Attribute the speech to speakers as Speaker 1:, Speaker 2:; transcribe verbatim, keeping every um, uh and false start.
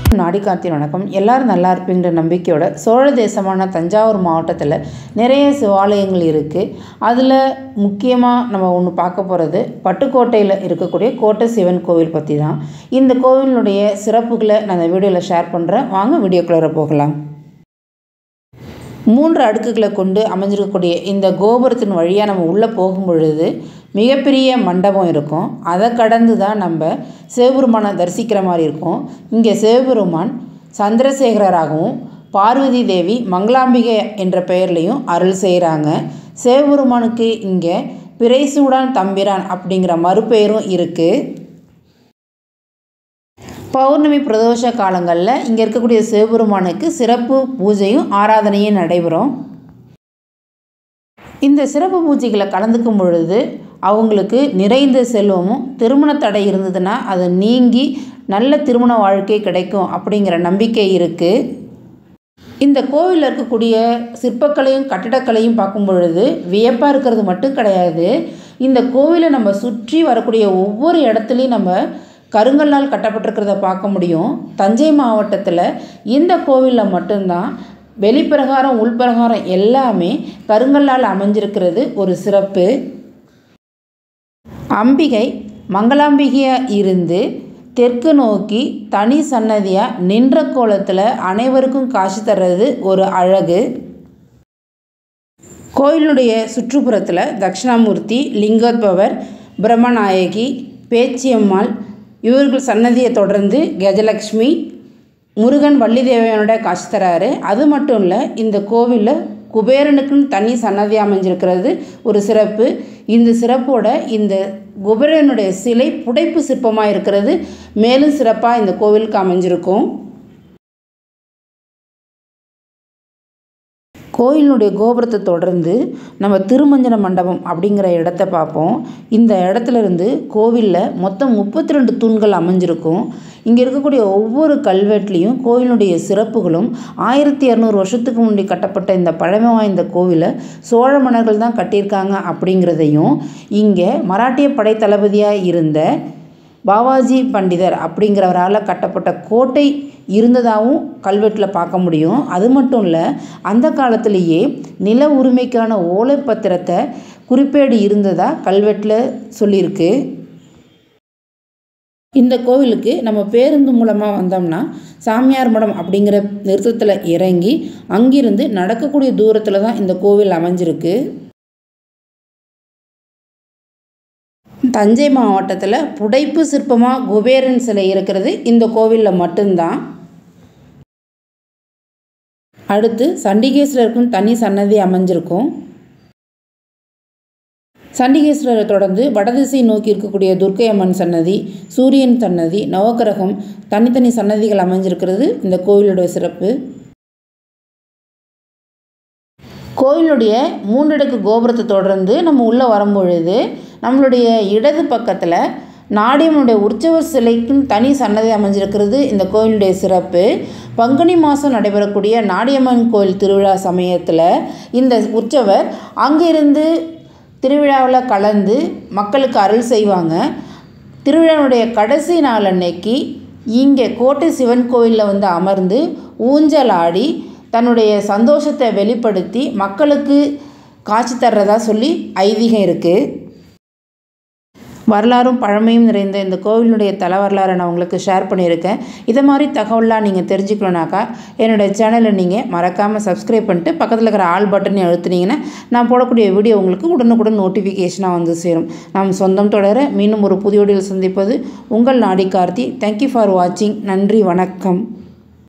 Speaker 1: நாடி கார்த்திகை வணக்கம். எல்லாரும் நல்லா இருப்பீங்கிற நம்பிக்கையோட சோழ தேசமான தஞ்சாவூர் மாவட்டத்தில் நிறைய சிவாலயங்கள் இருக்குது. அதில் முக்கியமாக நம்ம ஒன்று பார்க்க போகிறது பட்டுக்கோட்டையில் இருக்கக்கூடிய கோட்டை சிவன் கோவில் பற்றி தான். இந்த கோவிலுடைய சிறப்புகளை நான் இந்த வீடியோவில் ஷேர் பண்ணுறேன். வாங்க வீடியோக்குள்ளே போகலாம். மூன்று அடுக்குகளை கொண்டு அமைஞ்சிருக்கக்கூடிய இந்த கோபுரத்தின் வழியாக நம்ம உள்ளே போகும் பொழுது மிகப்பெரிய மண்டபம் இருக்கும். அதை கடந்து தான் நம்ம சிவபெருமானை தரிசிக்கிற மாதிரி இருக்கும். இங்கே சிவபெருமான் சந்திரசேகரராகவும் பார்வதி தேவி மங்களாம்பிகை என்ற பெயர்லையும் அருள் செய்கிறாங்க. சிவபெருமானுக்கு இங்கே பிறைசூடான் தம்பிரான் அப்படிங்கிற மறுபெயரும் இருக்குது. பௌர்ணமி பிரதோஷ காலங்களில் இங்கே இருக்கக்கூடிய சிவபெருமானுக்கு சிறப்பு பூஜையும் ஆராதனையும் நடைபெறும். இந்த சிறப்பு பூஜைகளை கலந்துக்கும் பொழுது அவங்களுக்கு நிறைந்த செல்வமும் திருமண தடை இருந்ததுன்னா அது நீங்கி நல்ல திருமண வாழ்க்கை கிடைக்கும் அப்படிங்கிற நம்பிக்கை இருக்குது. இந்த கோவிலில் இருக்கக்கூடிய சிற்பக்கலையும் கட்டிடக்கலையும் பார்க்கும் பொழுது வியப்பாக இருக்கிறது மட்டும் கிடையாது. இந்த கோவிலை நம்ம சுற்றி வரக்கூடிய ஒவ்வொரு இடத்துலையும் நம்ம கருங்கல்லால் கட்டப்பட்டிருக்கிறத பார்க்க முடியும். தஞ்சை மாவட்டத்தில் இந்த கோவிலில் மட்டும்தான் வெளிப்பிரகாரம் உள்பிரகாரம் எல்லாமே கருங்கல்லால் அமைஞ்சிருக்கிறது ஒரு சிறப்பு. அம்பிகை மங்களாம்பிகையாக இருந்து தெற்கு நோக்கி தனி சன்னதியாக நின்ற கோலத்தில் அனைவருக்கும் காட்சி தர்றது ஒரு அழகு. கோயிலுடைய சுற்றுப்புறத்தில் தட்சிணாமூர்த்தி, லிங்கோத்பவர், பிரம்மநாயகி, பேச்சியம்மாள் இவர்கள் சன்னதியை தொடர்ந்து கஜலக்ஷ்மி, முருகன், வள்ளி தேவையானோட காட்சி தராரு. அது மட்டும் இல்லை, இந்த கோவிலில் குபேரனுக்குன்னு தனி சன்னதி அமைஞ்சிருக்கிறது ஒரு சிறப்பு. இந்த சிறப்போட இந்த குபேரனுடைய சிலை புடைப்பு சிற்பமாக இருக்கிறது மேலும் சிறப்பாக இந்த கோவிலுக்கு அமைஞ்சிருக்கும். கோயிலுடைய கோபுரத்தை தொடர்ந்து நம்ம திருமஞ்சன மண்டபம் அப்படிங்கிற இடத்த பார்ப்போம். இந்த இடத்துலேருந்து கோவிலில் மொத்தம் முப்பத்தி ரெண்டு தூண்கள் அமைஞ்சிருக்கும். இங்கே இருக்கக்கூடிய ஒவ்வொரு கல்வெட்டுலேயும் கோயிலுடைய சிறப்புகளும் ஆயிரத்தி இரநூறு வருஷத்துக்கு முன்னாடி கட்டப்பட்ட இந்த பழமை வாய்ந்த கோவிலை சோழ மன்னர்கள் தான் கட்டியிருக்காங்க அப்படிங்கிறதையும், இங்கே மராட்டிய படை தளபதியாக இருந்த பாவாஜி பண்டிதர் அப்படிங்கிறவரால் கட்டப்பட்ட கோட்டை இருந்ததாகவும் கல்வெட்டில் பார்க்க முடியும். அது மட்டும் இல்லை, அந்த காலத்திலேயே நில உரிமைக்கான ஓலைப்பத்திரத்தை குறிப்பேடு இருந்ததாக கல்வெட்டில் சொல்லியிருக்கு. இந்த கோவிலுக்கு நம்ம பேருந்து மூலமாக வந்தோம்னா சாமியார் மடம் அப்படிங்கிற நிறுத்தத்தில் இறங்கி அங்கிருந்து நடக்கக்கூடிய தூரத்தில் தான் இந்த கோவில் அமைஞ்சிருக்கு. தஞ்சை மாவட்டத்தில் புடைப்பு சிற்பமாக குபேரன் சிலை இருக்கிறது இந்த கோவிலில் மட்டும்தான். அடுத்து சண்டிகேஸ்வரருக்கும் தனி சன்னதி அமைஞ்சிருக்கும். சண்டிகேஸ்வரரை தொடர்ந்து வடதிசை நோக்கி இருக்கக்கூடிய துர்க்கை அம்மன் சன்னதி, சூரியன் சன்னதி, நவக்கிரகம் தனித்தனி சன்னதிகள் அமைஞ்சிருக்கிறது இந்த கோவிலுடைய சிறப்பு. கோயிலுடைய மூன்றடுக்கு கோபுரத்தை தொடர்ந்து நம்ம உள்ளே வரும்பொழுது நம்மளுடைய இடது பக்கத்தில் நாடியம்மனுடைய உற்சவர் சிலைக்கும் தனி சன்னதி அமைஞ்சிருக்கிறது இந்த கோயிலுடைய சிறப்பு. பங்குனி மாதம் நடைபெறக்கூடிய நாடியம்மன் கோயில் திருவிழா சமயத்தில் இந்த உற்சவர் அங்கிருந்து திருவிழாவில் கலந்து மக்களுக்கு அருள் செய்வாங்க. திருவிழாவுடைய கடைசி நாள் அன்னைக்கு இங்கே கோட்டை சிவன் கோயிலில் வந்து அமர்ந்து ஊஞ்சல் ஆடி தன்னுடைய சந்தோஷத்தை வெளிப்படுத்தி மக்களுக்கு காட்சி தர்றதா சொல்லி ஐதீகம் இருக்குது. வரலாறும் பழமையும் நிறைந்த இந்த கோவிலுடைய தல வரலாறை நான் உங்களுக்கு ஷேர் பண்ணியிருக்கேன். இதை மாதிரி தகவலாக நீங்கள் தெரிஞ்சுக்கணுன்னாக்கா என்னுடைய சேனலை நீங்கள் மறக்காமல் சப்ஸ்கிரைப் பண்ணிட்டு பக்கத்தில் இருக்கிற ஆல் பட்டனை அழுத்துனீங்கன்னா நான் போடக்கூடிய வீடியோ உங்களுக்கு உடனுக்குடன் நோட்டிஃபிகேஷனாக வந்து சேரும். நாம் சொந்தம் தொடர மீண்டும் ஒரு புதிய வீடியோவில் சந்திப்பது உங்கள் நாடி கார்த்தி. தேங்க்யூ ஃபார் வாட்சிங். நன்றி, வணக்கம்.